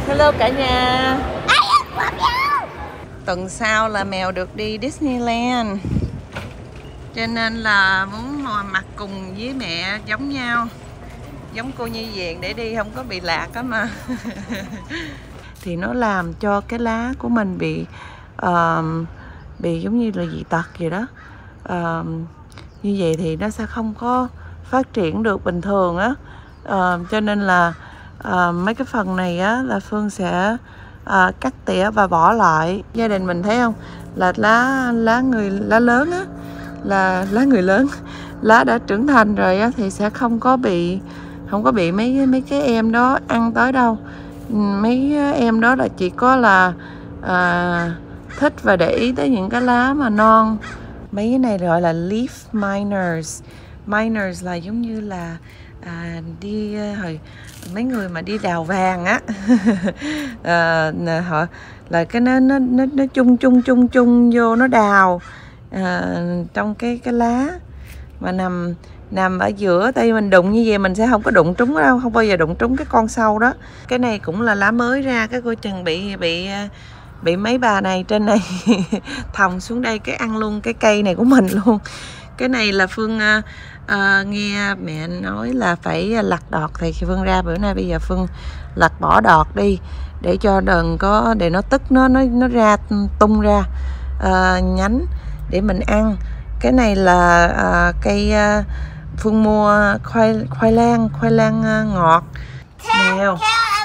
Hello cả nhà. Tuần sau là mèo được đi Disneyland, cho nên là muốn mặc cùng với mẹ giống nhau, giống cô Nhi Viện để đi không có bị lạc á mà. Thì nó làm cho cái lá của mình bị giống như là dị tật vậy đó. Như vậy thì nó sẽ không có phát triển được bình thường á. Cho nên là mấy cái phần này á là Phương sẽ cắt tỉa và bỏ lại. Gia đình mình thấy không, là lá lớn á, là lá người lớn, lá đã trưởng thành rồi á thì sẽ không có bị mấy cái em đó ăn tới đâu. Mấy em đó là chỉ có là thích và để ý tới những cái lá mà non. Mấy cái này gọi là leaf miners. Miners là giống như là đi hồi mấy người mà đi đào vàng á. Họ là cái nó chung vô, nó đào trong cái lá mà nằm ở giữa. Tại vì mình đụng như vậy mình sẽ không có đụng trúng đâu, không bao giờ đụng trúng cái con sâu đó. Cái này cũng là lá mới ra, cái coi chừng bị mấy bà này trên này thòng xuống đây cái ăn luôn cái cây này của mình luôn. Cái này là Phương nghe mẹ nói là phải lặt đọt, thì Phương ra bữa nay bây giờ Phương lặt bỏ đọt đi để cho đừng có, để nó tức nó ra tung ra nhánh để mình ăn. Cái này là cây Phương mua khoai lang ngọt. Mèo.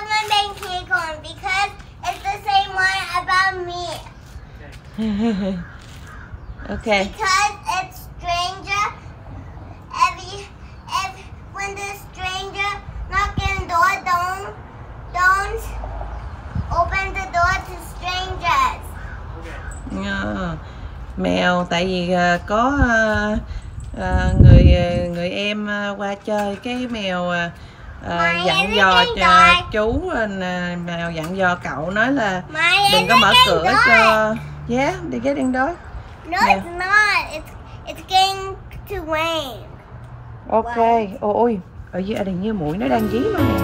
Okay. Because it's stranger. When the stranger knock in the door, don't open the door to strangers. Mèo, tại vì có người em qua chơi, cái mèo dặn dò chú, mèo dặn dò cậu nói là đừng có mở cửa cho. Yeah, they getting dog. No, it's not. It's getting to rain. Ok. Ôi, ở dưới đình như mũi nó đang dí mà nè.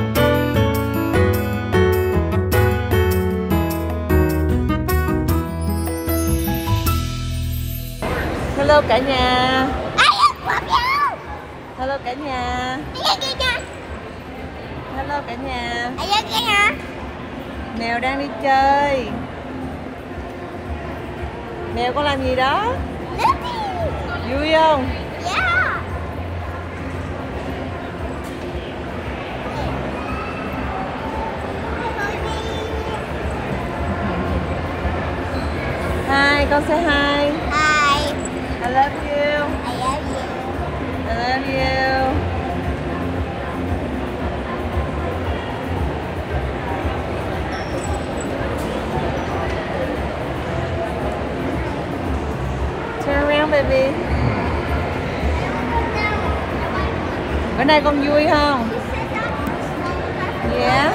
Hello cả nhà. Hello cả nhà. Hello cả nhà. Mèo đang đi chơi. Mèo có làm gì đó? Vui không? Yeah. Hi, con say hi. Hi. I love you. I love you. I love you. Turn around, baby. Bữa nay con vui không? Yeah.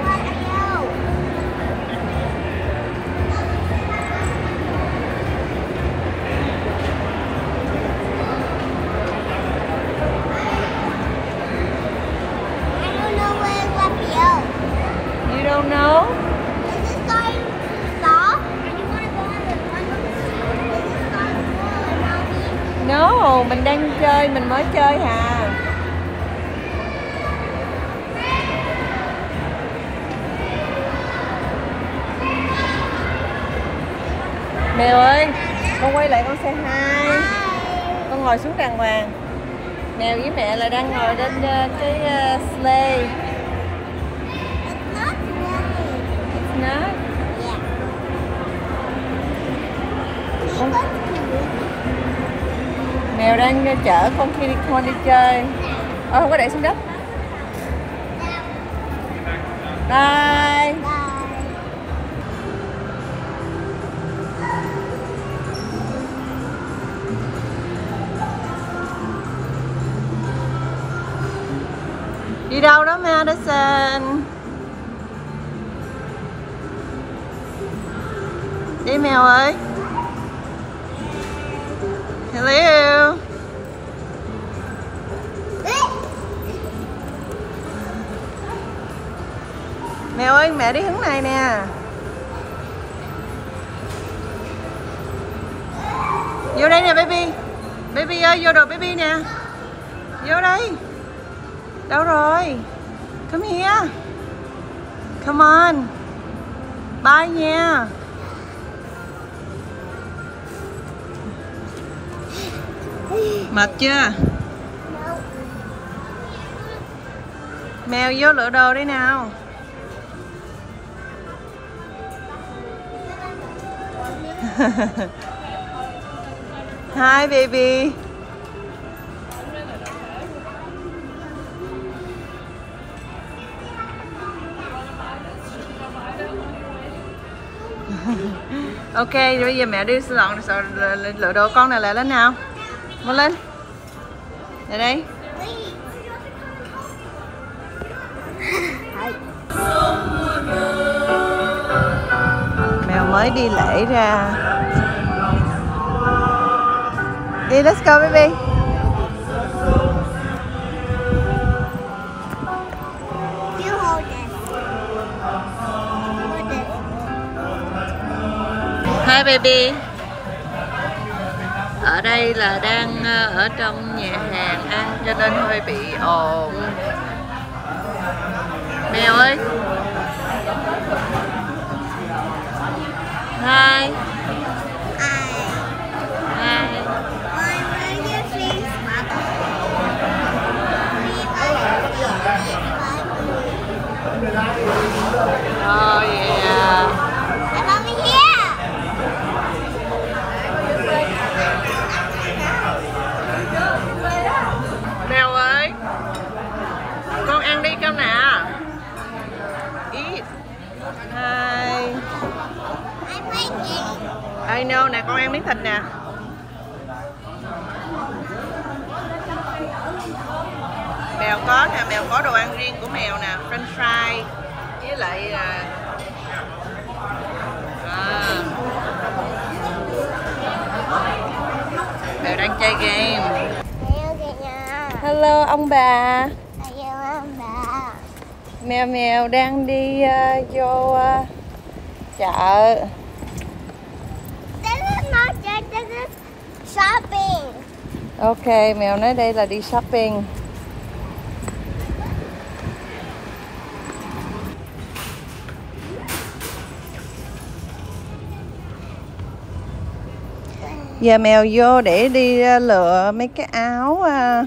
You don't know? Is this going to stop? Or do you want to go on the one? Is this going to No, mình đang chơi, mình mới chơi hà. Mèo ơi, con quay lại con say hi. Con ngồi xuống đàng hoàng. Mèo với mẹ là đang ngồi trên cái sleigh. It's not? Mèo đang chở con đi chơi. Không có để xuống đất. Bye. Đi đâu đó Madison? Đi mèo ơi. Hello. Mèo ơi, mẹ đi hướng này nè. Vô đây nè baby. Baby ơi, vô đồ baby nè. Vô đây. Đâu rồi? Come here. Come on. Bye nha. Mệt chưa? Mèo vô lựa đồ đi nào. Hi baby. Ok, rồi bây giờ mẹ đi lựa đồ con này lại lên nào. Mau lên. Lại đây. Mèo mới đi lễ ra. Đi, let's go baby. You hold it. Hold it. Hi baby. Ở đây là đang ở trong nhà hàng ăn cho nên hơi bị ồn. Mèo ơi. Hi. Oh yeah. I'm over here. Mèo ơi, con ăn đi con nè. Eat. Hi. I'm waiting. I know nè, con ăn miếng thịt nè. Mèo có nè, mèo có đồ ăn riêng của mèo nè, French fry với lại mèo đang chơi game. Hello ông bà. Mèo đang đi vô chợ. This is not church, this is shopping. Ok, mèo nói đây là đi shopping. Giờ mèo vô để đi lựa mấy cái áo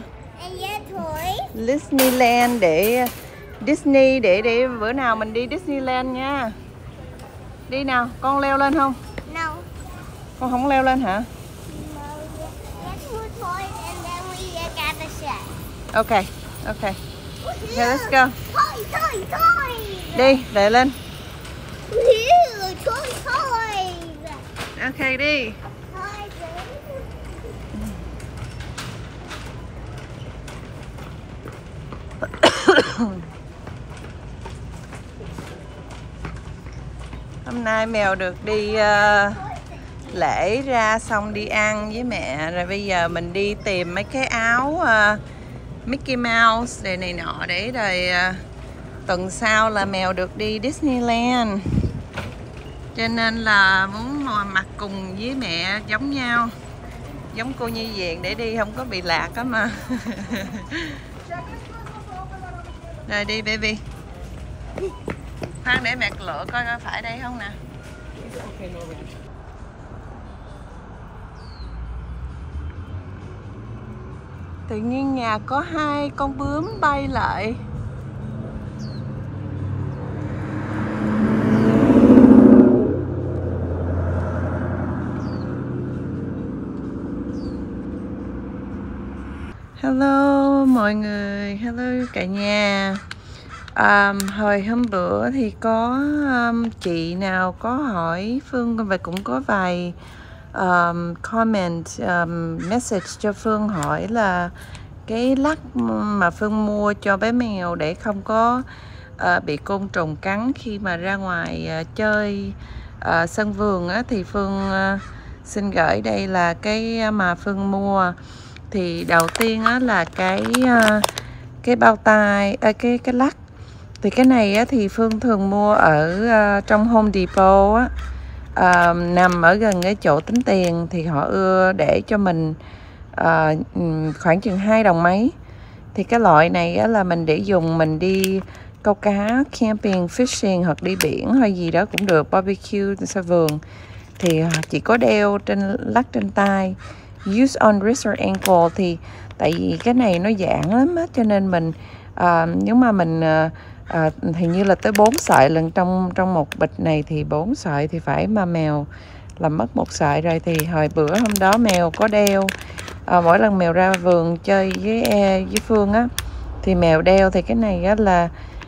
Disneyland để Disney để bữa nào mình đi Disneyland nha. Đi nào, con leo lên không? No. Con không leo lên hả? No. Let's move toys and then we get the shed. Ok, ok. Okay, let's go. Toy. Đi, đẩy lên. Toys. Ok, đi. Hôm nay mèo được đi lễ ra xong đi ăn với mẹ. Rồi bây giờ mình đi tìm mấy cái áo Mickey Mouse để này nọ để rồi tuần sau là mèo được đi Disneyland. Cho nên là muốn mặc cùng với mẹ giống nhau. Giống cô Nhi Viện để đi không có bị lạc á mà. Rồi đi baby. Khoan để mẹ lựa coi phải đây không nè. Tự nhiên nhà có 2 con bướm bay lại. Hello mọi người, hello cả nhà. Hồi hôm bữa thì có chị nào có hỏi Phương và cũng có vài comment message cho Phương hỏi là cái lắc mà Phương mua cho bé mèo để không có bị côn trùng cắn khi mà ra ngoài chơi sân vườn á, thì Phương xin gửi đây là cái mà Phương mua. Thì đầu tiên á là cái bao tay cái lắc Thì cái này á, thì Phương thường mua ở trong Home Depot á, nằm ở gần cái chỗ tính tiền thì họ ưa để cho mình khoảng chừng 2 đồng mấy. Thì cái loại này á, là mình để dùng mình đi câu cá, camping, fishing hoặc đi biển hay gì đó cũng được, barbecue xa vườn. Thì chỉ có đeo lắc trên tay, use on wrist or ankle. Thì tại vì cái này nó giãn lắm á, cho nên mình nếu mà mình hình như là tới 4 sợi lần trong một bịch này, thì 4 sợi thì phải mà mèo làm mất 1 sợi rồi. Thì hồi bữa hôm đó mèo có đeo, mỗi lần mèo ra vườn chơi với Phương á, thì mèo đeo thì cái này á là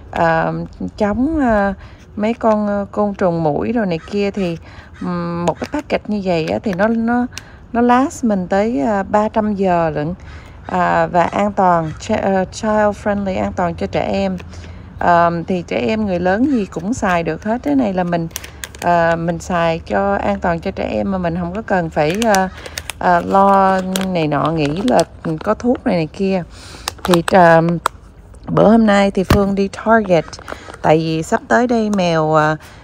chống mấy con côn trùng muỗi rồi này kia. Thì một cái packet như vậy á, thì nó last mình tới 300 giờ lận, và an toàn, child friendly, an toàn cho trẻ em. Thì trẻ em người lớn gì cũng xài được hết. Cái này là mình xài cho an toàn cho trẻ em mà mình không có cần phải lo này nọ, nghĩ là có thuốc này kia. Thì bữa hôm nay thì Phương đi Target, tại vì sắp tới đây mèo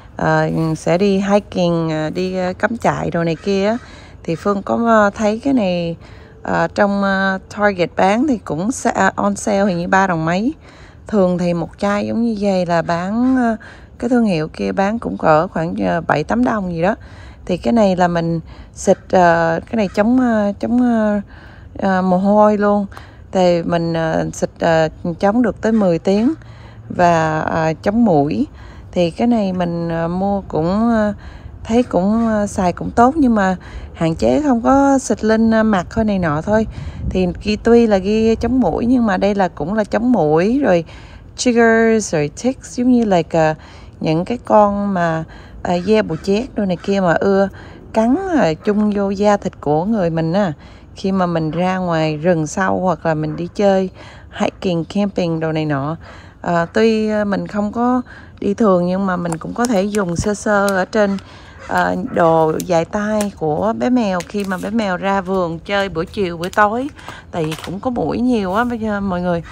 sẽ đi hiking, đi cắm trại đồ này kia. Thì Phương có thấy cái này trong Target bán thì cũng on sale, hình như 3 đồng mấy. Thường thì một chai giống như vậy là bán, cái thương hiệu kia bán cũng cỡ khoảng 7-8 đồng gì đó. Thì cái này là mình xịt, cái này chống mồ hôi luôn. Thì mình xịt chống được tới 10 tiếng và chống muỗi. Thì cái này mình mua cũng thấy cũng xài cũng tốt, nhưng mà hạn chế không có xịt lên mặt thôi này nọ thôi. Thì tuy là ghi chống muỗi nhưng mà đây là cũng là chống muỗi rồi chiggers rồi ticks, giống như là những cái con mà da bù chét đôi này kia mà ưa cắn chung vô da thịt của người mình á, khi mà mình ra ngoài rừng sâu hoặc là mình đi chơi hiking, camping đồ này nọ. Tuy mình không có đi thường nhưng mà mình cũng có thể dùng sơ sơ ở trên đồ dài tay của bé mèo khi mà bé mèo ra vườn chơi buổi chiều buổi tối, tại vì cũng có muỗi nhiều á bây giờ mọi người.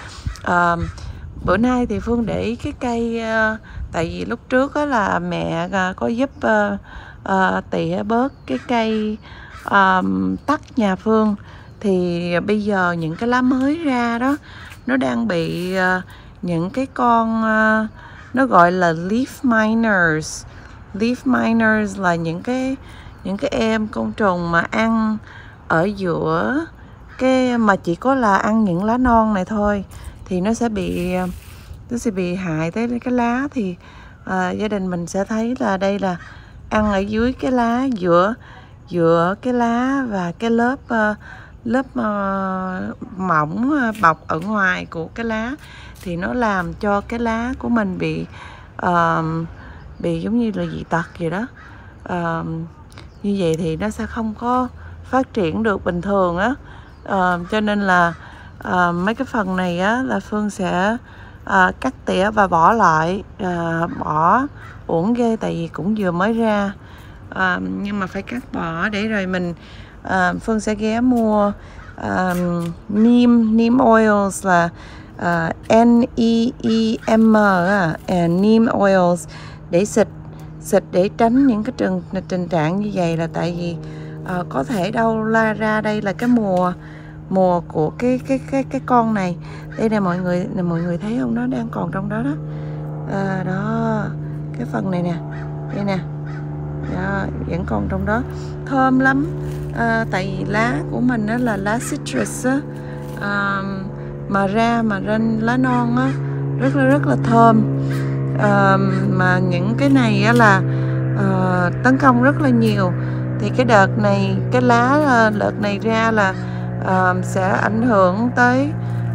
Bữa nay thì Phương để cái cây, tại vì lúc trước á là mẹ có giúp tỉa bớt cái cây tắc nhà Phương. Thì bây giờ những cái lá mới ra đó, nó đang bị những cái con nó gọi là leaf miners. Leaf miners là những cái em côn trùng mà ăn ở giữa cái, mà chỉ có là ăn những lá non này thôi, thì nó sẽ bị hại tới cái lá. Thì gia đình mình sẽ thấy là đây là ăn ở dưới cái lá, giữa cái lá và cái lớp mỏng bọc ở ngoài của cái lá. Thì nó làm cho cái lá của mình bị giống như là dị tật gì đó. Như vậy thì nó sẽ không có phát triển được bình thường á. Cho nên là mấy cái phần này á là Phương sẽ cắt tỉa và bỏ lại, bỏ uổng ghê tại vì cũng vừa mới ra. Nhưng mà phải cắt bỏ để rồi mình Phương sẽ ghé mua neem oils, là NEEM neem oils, để xịt để tránh những cái tình trạng như vậy. Là tại vì có thể đâu ra đây là cái mùa của cái con này. Đây nè mọi người thấy không, nó đang còn trong đó đó. Đó, cái phần này nè, đây nè, đó, vẫn còn trong đó, thơm lắm. Tại vì lá của mình đó là lá citrus á, mà ra lá non á rất là thơm. Mà những cái này á là tấn công rất là nhiều. Thì cái đợt này cái lá đợt này ra là sẽ ảnh hưởng tới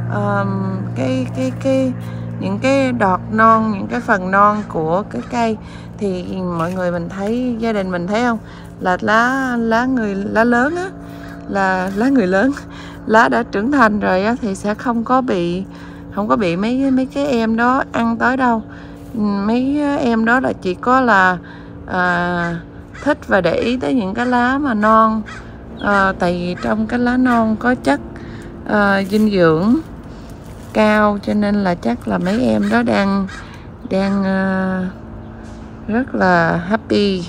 những cái đọt non, những cái phần non của cái cây. Thì mọi người mình thấy, gia đình mình thấy không, là lá lớn á, là lá người lớn, lá đã trưởng thành rồi á, thì sẽ không có bị mấy cái em đó ăn tới đâu. Mấy em đó là chỉ có là thích và để ý tới những cái lá mà non, tại vì trong cái lá non có chất dinh dưỡng cao, cho nên là chắc là mấy em đó đang rất là happy.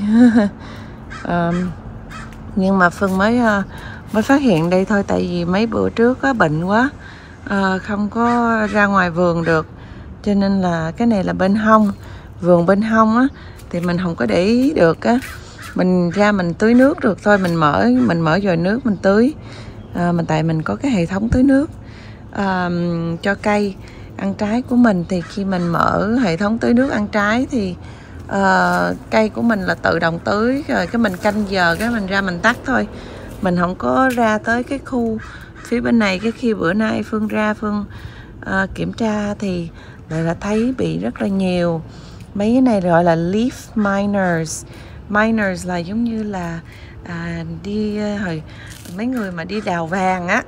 Nhưng mà Phương mới phát hiện đây thôi, tại vì mấy bữa trước á, bệnh quá, không có ra ngoài vườn được, cho nên là cái này là bên hông, vườn bên hông á, thì mình không có để ý được á. Mình ra mình tưới nước được thôi, mình mở vòi nước mình tưới. Tại mình có cái hệ thống tưới nước cho cây ăn trái của mình, thì khi mình mở hệ thống tưới nước ăn trái thì cây của mình là tự động tưới, rồi cái mình canh giờ cái mình ra mình tắt thôi. Mình không có ra tới cái khu phía bên này. Cái khi bữa nay Phương ra Phương kiểm tra thì lại là thấy bị rất là nhiều. Mấy cái này gọi là leaf miners. Miners là giống như là đi hồi mấy người mà đi đào vàng á.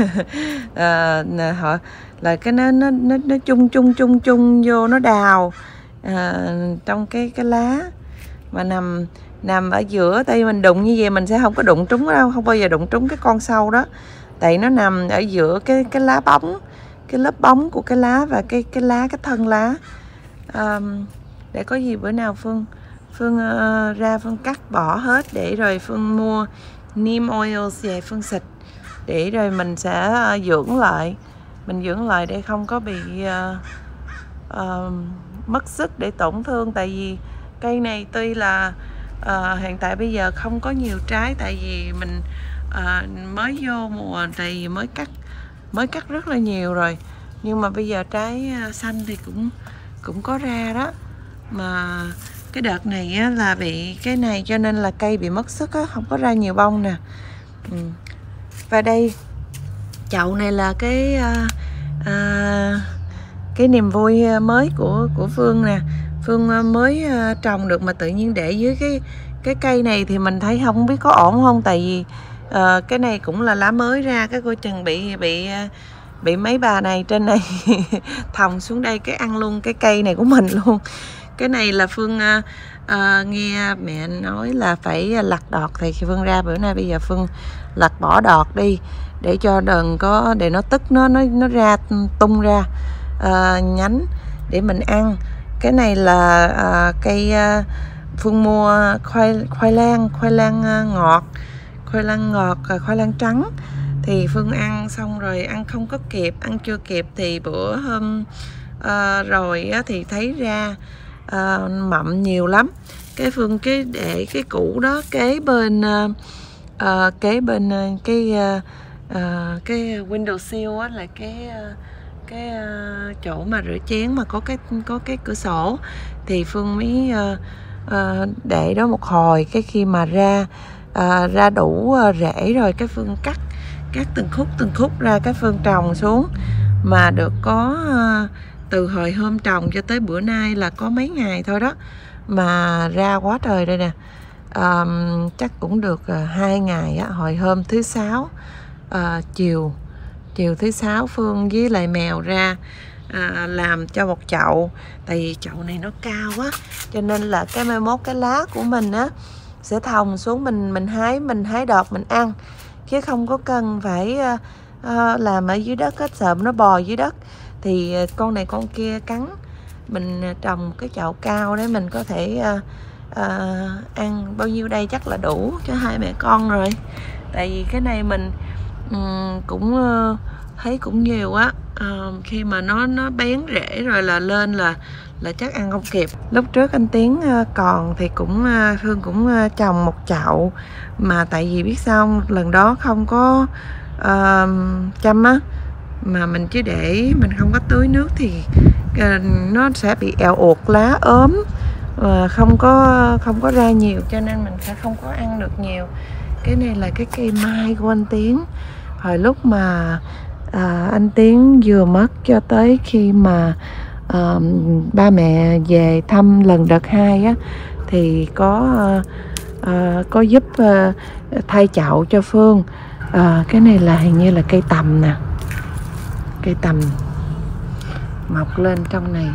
Họ là cái nó chung vô nó đào trong cái lá mà nằm ở giữa. Tại vì mình đụng như vậy mình sẽ không có đụng trúng đâu, không bao giờ đụng trúng cái con sâu đó, tại nó nằm ở giữa cái lá bóng, cái lớp bóng của cái lá và cái lá, cái thân lá. Để có gì bữa nào Phương ra Phương cắt bỏ hết, để rồi Phương mua neem oils về Phương xịt, để rồi mình sẽ dưỡng lại. Mình dưỡng lại để không có bị mất sức để tổn thương. Tại vì cây này tuy là hiện tại bây giờ không có nhiều trái, tại vì mình mới vô mùa, tại vì mới cắt rất là nhiều rồi, nhưng mà bây giờ trái xanh thì cũng có ra đó. Mà cái đợt này á, là bị cái này cho nên là cây bị mất sức á, không có ra nhiều bông nè. Và đây chậu này là cái niềm vui mới của Phương nè. Phương mới trồng được mà tự nhiên để dưới cái cây này thì mình thấy không biết có ổn không. Tại vì cái này cũng là lá mới ra, cái coi chừng bị mấy bà này trên này thòng xuống đây cái ăn luôn cái cây này của mình luôn. Cái này là Phương nghe mẹ nói là phải lặt đọt, thì khi Phương ra bữa nay bây giờ Phương lặt bỏ đọt đi, để cho đừng có, để nó tức nó ra tung ra nhánh để mình ăn. Cái này là cây Phương mua khoai lang ngọt, khoai lang trắng. Thì Phương ăn xong rồi ăn không có kịp, ăn chưa kịp thì bữa hôm rồi á, thì thấy ra mậm nhiều lắm. Cái Phương để cái củ đó kế bên cái window sill á, là cái chỗ mà rửa chén mà có cái cửa sổ, thì Phương mới để đó một hồi. Cái khi mà ra đủ rễ rồi cái Phương cắt từng khúc ra, cái Phương trồng xuống. Mà được có từ hồi hôm trồng cho tới bữa nay là có mấy ngày thôi đó mà ra quá trời đây nè. Chắc cũng được 2 ngày á. Hồi hôm thứ Sáu chiều thứ Sáu Phương với lại mèo ra làm cho một chậu. Tại vì chậu này nó cao quá, cho nên là cái mai mốt cái lá của mình á sẽ thòng xuống, mình hái đọt mình ăn, chứ không có cần phải làm ở dưới đất hết, sợ nó bò dưới đất thì con này con kia cắn. Mình trồng một cái chậu cao để mình có thể ăn bao nhiêu đây chắc là đủ cho 2 mẹ con rồi. Tại vì cái này mình cũng thấy cũng nhiều á. Khi mà nó bén rễ rồi là lên là chắc ăn không kịp. Lúc trước anh Tiến còn thì Phương cũng trồng một chậu, mà tại vì biết sao không? Lần đó không có chăm á, mà mình chỉ để mình không có tưới nước thì nó sẽ bị eo uột lá ốm, không có ra nhiều, cho nên mình sẽ không có ăn được nhiều. Cái này là cái cây mai của anh Tiến. Hồi lúc mà anh Tiến vừa mất cho tới khi mà ba mẹ về thăm lần đợt 2 á, thì có giúp thay chậu cho Phương. Cái này là hình như là cây tầm nè, cây tầm mọc lên trong này.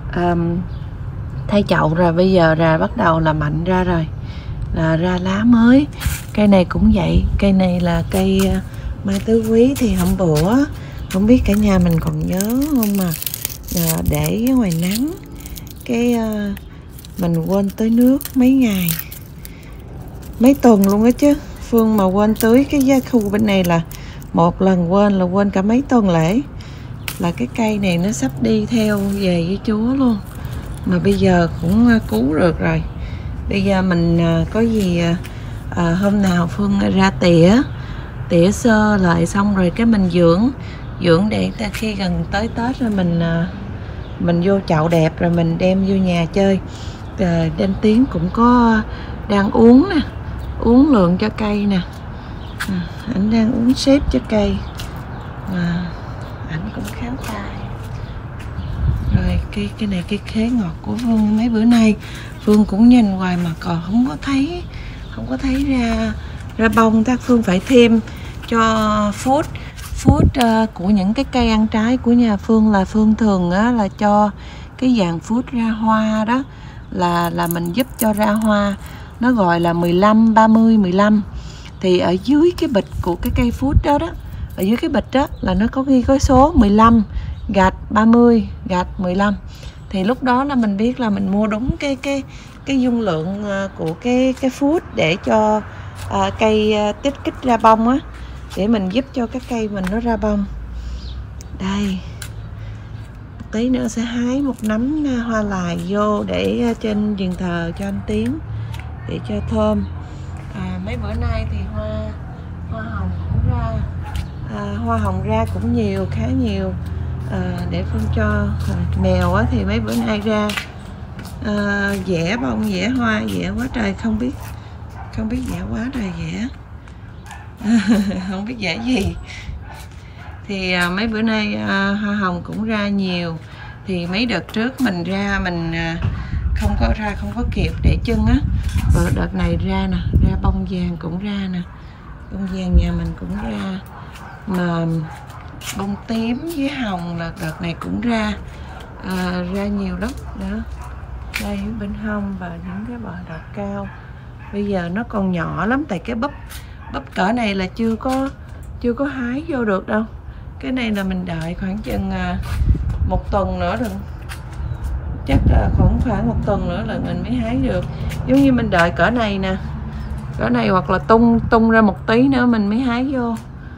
Thay chậu rồi bây giờ là bắt đầu là mạnh ra rồi, là ra lá mới. Cây này cũng vậy, cây này là cây mai tứ quý. Thì hôm bữa không biết cả nhà mình còn nhớ không, mà để ngoài nắng cái mình quên tưới nước mấy ngày, mấy tuần luôn á chứ. Phương mà quên tưới cái khu bên này là một lần quên là quên cả mấy tuần lễ. Là cái cây này nó sắp đi theo về với Chúa luôn. Mà bây giờ cũng cứu được rồi. Bây giờ mình có gì hôm nào Phương ra tỉa sơ lại xong rồi cái mình dưỡng để khi gần tới Tết rồi mình vô chậu đẹp rồi mình đem vô nhà chơi. Đêm Tiến cũng có đang uống nè, uống lượng cho cây nè. Ảnh đang uống xếp cho cây mà ảnh cũng khéo tay. Rồi cái này cái khế ngọt của Phương mấy bữa nay Phương cũng nhìn hoài mà còn không có thấy ra bông. Chắc Phương phải thêm cho food của những cái cây ăn trái của nhà Phương là Phương thường á, là cho cái dạng food ra hoa đó là mình giúp cho ra hoa, nó gọi là 15 30 15. Thì ở dưới cái bịch của cái cây food đó ở dưới cái bịch đó là nó có ghi cái số 15 gạch 30 gạch 15. Thì lúc đó là mình biết là mình mua đúng cái dung lượng của cái food để cho cây tích kích ra bông á, để mình giúp cho cái cây mình nó ra bông. Đây, tí nữa sẽ hái một nắm hoa lài vô để trên giường thờ cho anh Tiến để cho thơm. Mấy bữa nay thì hoa hồng cũng ra, hoa hồng ra cũng nhiều, khá nhiều. Để Phương cho mèo á, thì mấy bữa nay ra vẽ bông, vẽ hoa, vẽ quá trời, không biết vẽ quá trời vẽ. Không biết vẽ gì. Thì mấy bữa nay hoa hồng cũng ra nhiều. Thì mấy đợt trước mình ra mình không có kịp để chân á. Và đợt này ra nè, ra bông vàng cũng ra nè, bông vàng nhà mình cũng ra. Mà bông tím với hồng là đợt này cũng ra nhiều lắm đó. Đây bên hông và những cái bờ đọt cao. Bây giờ nó còn nhỏ lắm, tại cái búp cỡ này là chưa có hái vô được đâu. Cái này là mình đợi khoảng chừng 1 tuần nữa rồi, chắc là khoảng 1 tuần nữa là mình mới hái được. Giống như mình đợi cỡ này nè, cỡ này hoặc là tung ra một tí nữa mình mới hái vô.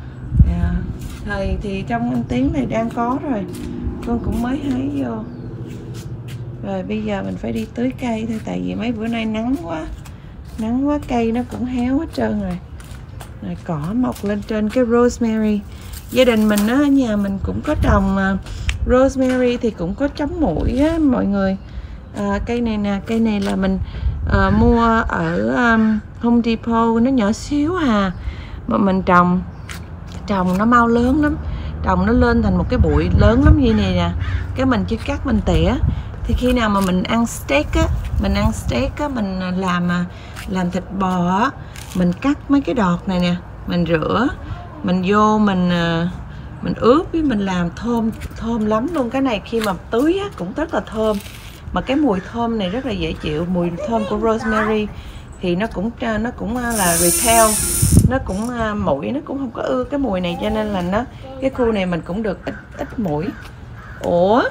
Thì trong anh Tiến này đang có rồi, con cũng mới hái vô. Rồi bây giờ mình phải đi tưới cây thôi, tại vì mấy bữa nay nắng quá cây nó cũng héo hết trơn rồi. Rồi cỏ mọc lên trên cái rosemary. Gia đình mình á, nhà mình cũng có trồng rosemary thì cũng có chống muỗi á mọi người. Cây này nè, cây này là mình mua ở Home Depot, nó nhỏ xíu hà, mà mình trồng nó mau lớn lắm, trồng nó lên thành một cái bụi lớn lắm như này nè. Cái mình chỉ cắt mình tỉa. Thì khi nào mà mình ăn steak á, mình làm thịt bò á, mình cắt mấy cái đọt này nè, mình rửa, mình vô mình ướp với mình làm thơm lắm luôn. Cái này khi mà tưới á, cũng rất là thơm. Mà cái mùi thơm này rất là dễ chịu, mùi thơm của rosemary thì nó cũng là repel, nó cũng muỗi nó cũng không có ưa cái mùi này, cho nên là cái khu này mình cũng được ít muỗi. Ủa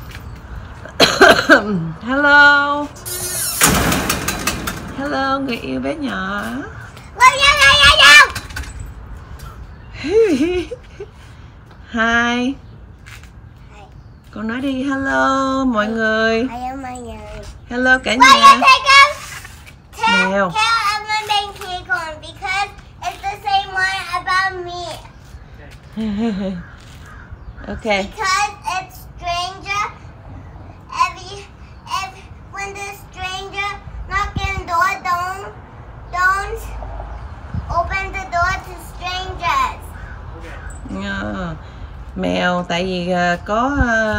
hello người yêu bé nhỏ. Hi, con nói đi hello mọi người. Hello cả nhà. Mèo. Okay. Because it's stranger. When the stranger knock in the door, don't open the door to strangers. Mèo, tại vì có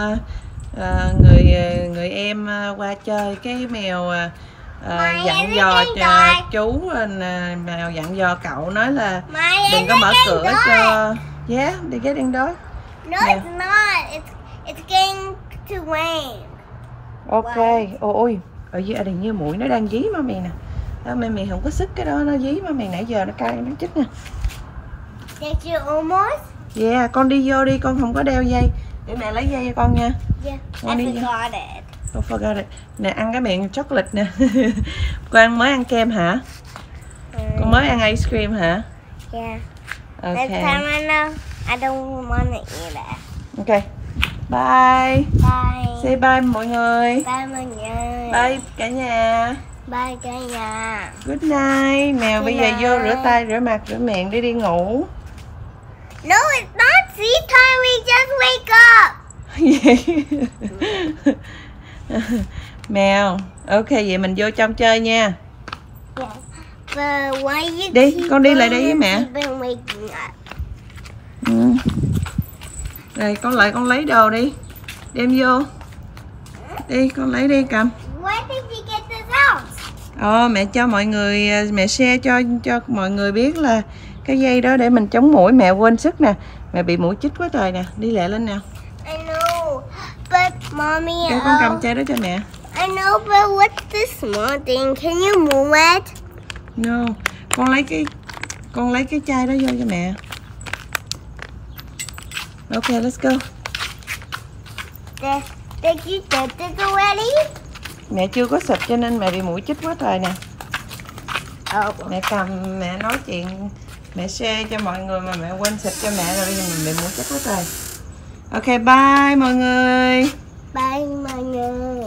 người em qua chơi, cái mèo dặn dò chú, mèo dặn dò cậu nói là đừng có mở cửa cho. Yeah, they getting dark. No, it's not. It's getting to rain. Ok. Ôi, ở dưới đây như mũi nó đang dí mà mày nè. Đó, mày không có sức cái đó, nó dí mà mày nãy giờ nó cay nó chích nè. Did you almost? Yeah, con đi vô đi, con không có đeo dây. Để mẹ lấy dây cho con nha. Yeah, con I đi forgot it. Don't forget it. Nè, ăn cái miệng chocolate nè. Con mới ăn kem hả? Con mới ăn ice cream hả? Yeah. Okay. Next time I know, I don't want to eat it. Okay. Bye. Bye. Say bye mọi người. Bye mọi người. Bye cả nhà. Bye cả nhà. Good night. Nào bây giờ vô rửa tay, rửa mặt, rửa miệng để đi ngủ. No, it's not sleep time. We just wake up. Gì? Mèo. Ok, vậy mình vô trong chơi nha. Yeah. But why you Đi, keep con đi lại đây với going mẹ. and keep on waking up? Ừ. Rồi con lại con lấy đồ đi. Đem vô. Đi con lấy đi cầm. Where did you get this out? Mẹ cho mọi người, mẹ share cho mọi người biết là cái dây đó để mình chống muỗi. Mẹ quên sức nè. Mẹ bị muỗi chích quá trời nè. Đi lẹ lên nào. I know, but mommy, Để con cầm chai đó cho mẹ. I know, but what's this small thing? Can you move it? No. Con lấy cái chai đó vô cho mẹ. Ok, let's go. Did you get this already? Mẹ chưa có xịt cho nên mẹ bị muỗi chích quá trời nè. Mẹ cầm, mẹ nói chuyện, mẹ share cho mọi người mà mẹ quên xịt cho mẹ rồi bây giờ mình bị muỗi chích quá trời. Ok, bye mọi người. Bye mọi người.